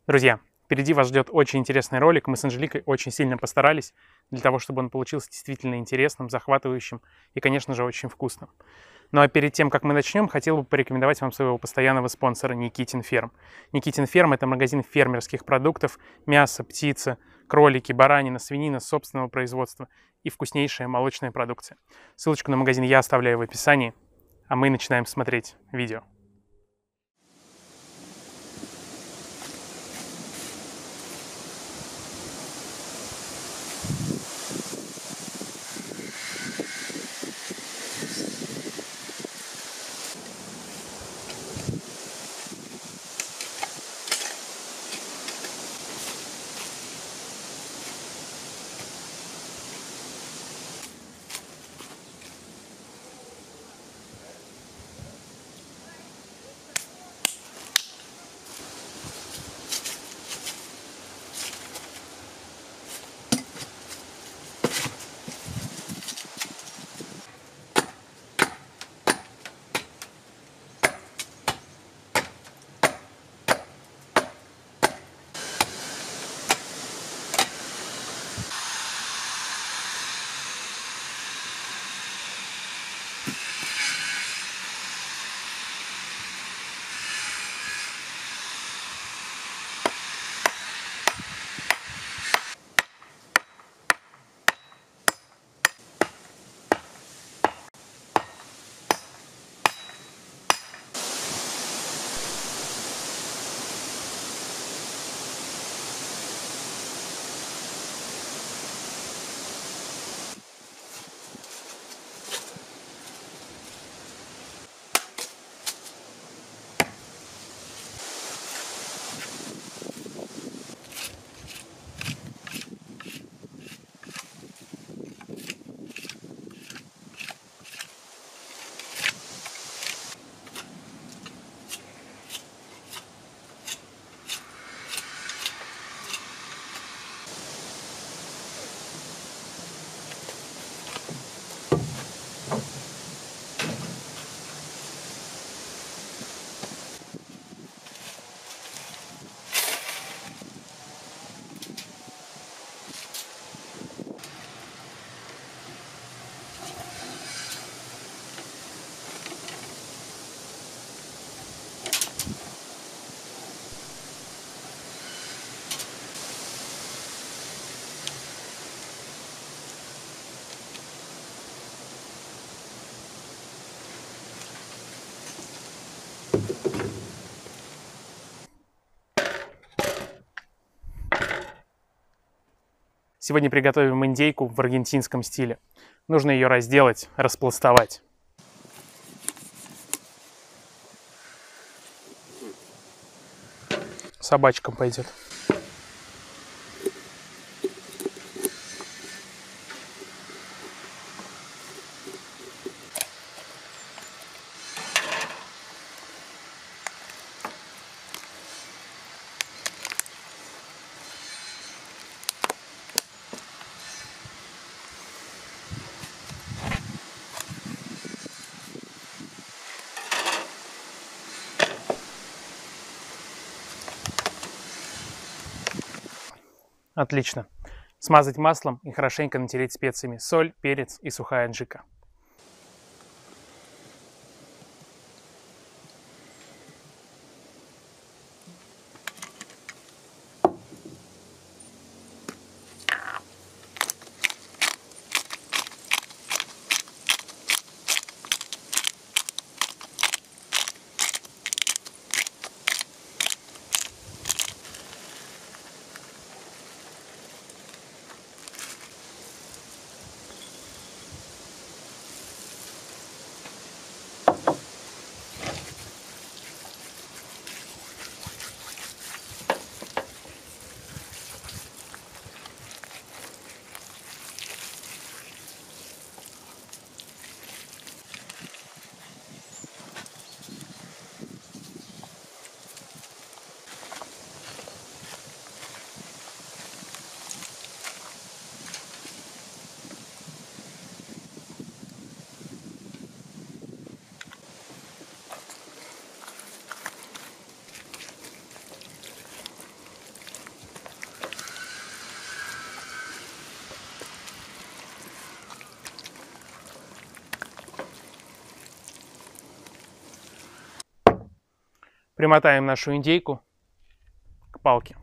Друзья, впереди вас ждет очень интересный ролик. Мы с Анжеликой очень сильно постарались для того, чтобы он получился действительно интересным, захватывающим и, конечно же, очень вкусным. Ну а перед тем, как мы начнем, хотел бы порекомендовать вам своего постоянного спонсора Никитин Ферм. Никитин Ферм – это магазин фермерских продуктов, мясо, птица, кролики, баранина, свинина собственного производства и вкуснейшая молочная продукция. Ссылочку на магазин я оставляю в описании, а мы начинаем смотреть видео. Сегодня приготовим индейку в аргентинском стиле. Нужно ее разделать, распластовать. Собачкам пойдет. Отлично. Смазать маслом и хорошенько натереть специями: соль, перец и сухая аджика. Примотаем нашу индейку к палке.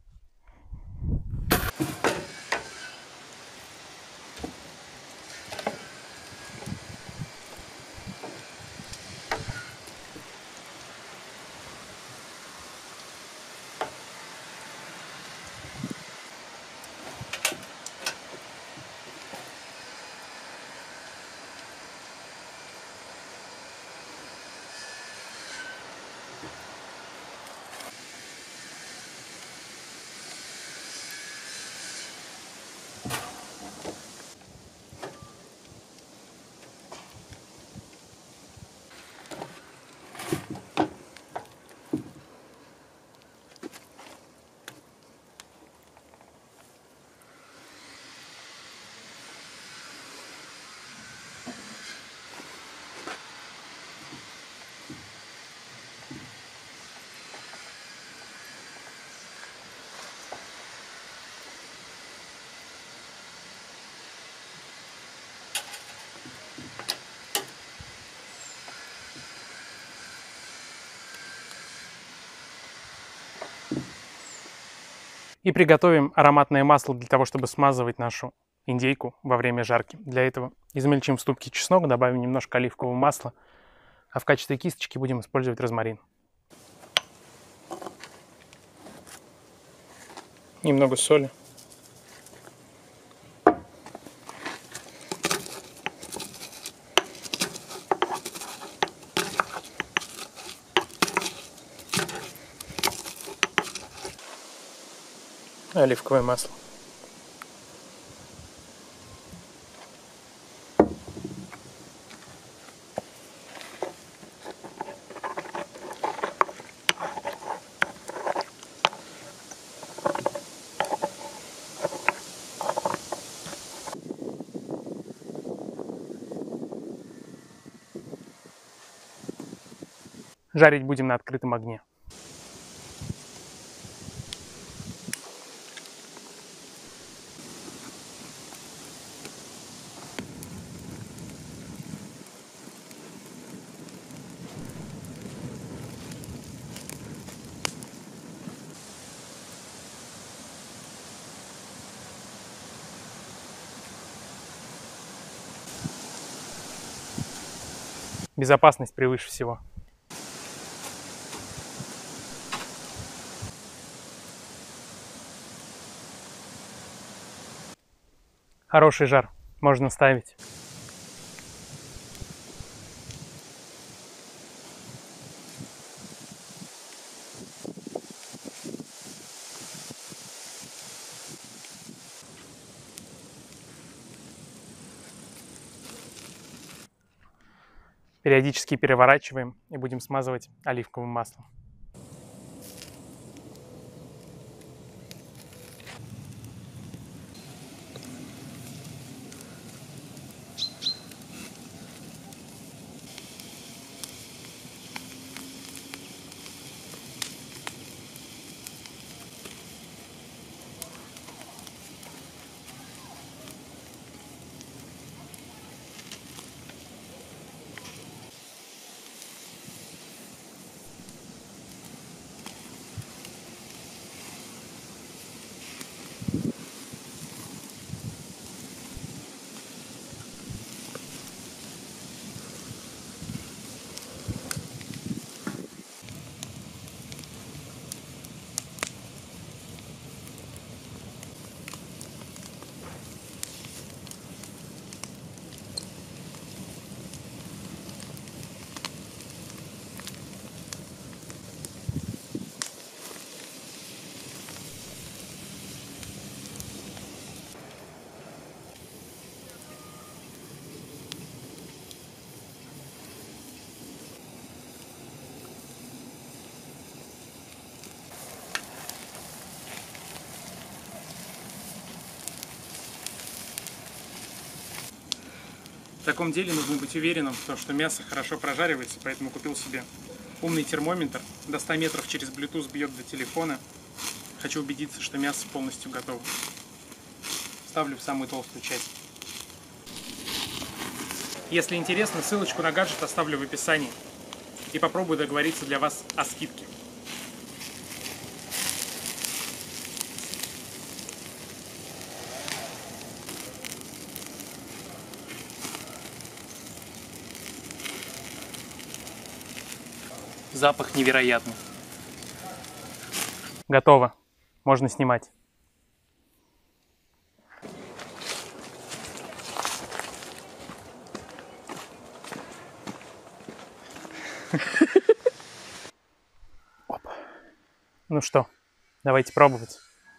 И приготовим ароматное масло для того, чтобы смазывать нашу индейку во время жарки. Для этого измельчим в ступке чеснок, добавим немножко оливкового масла, а в качестве кисточки будем использовать розмарин. Немного соли. Оливковое масло. Жарить будем на открытом огне. Безопасность превыше всего. Хороший жар, можно ставить. Периодически переворачиваем и будем смазывать оливковым маслом. В таком деле нужно быть уверенным в том, что мясо хорошо прожаривается, поэтому купил себе умный термометр. До 100 метров через Bluetooth бьет до телефона. Хочу убедиться, что мясо полностью готово. Ставлю в самую толстую часть. Если интересно, ссылочку на гаджет оставлю в описании. И попробую договориться для вас о скидке. Запах невероятный. Готово. Можно снимать. Ну что, давайте пробовать.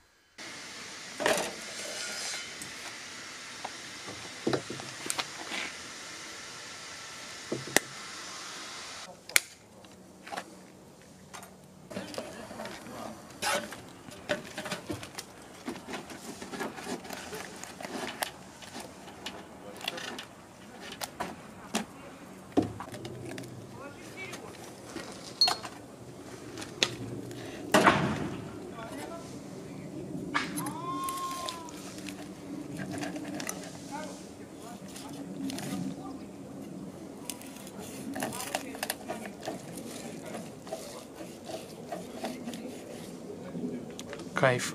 Кайф.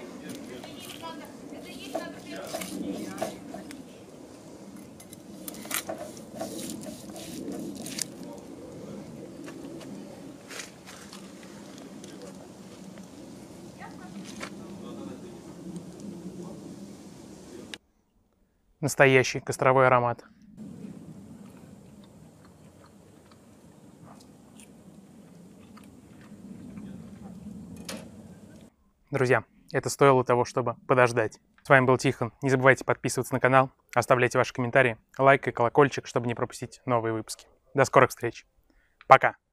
Настоящий костровой аромат. Друзья, это стоило того, чтобы подождать. С вами был Тихон. Не забывайте подписываться на канал, оставляйте ваши комментарии, лайк и колокольчик, чтобы не пропустить новые выпуски. До скорых встреч. Пока.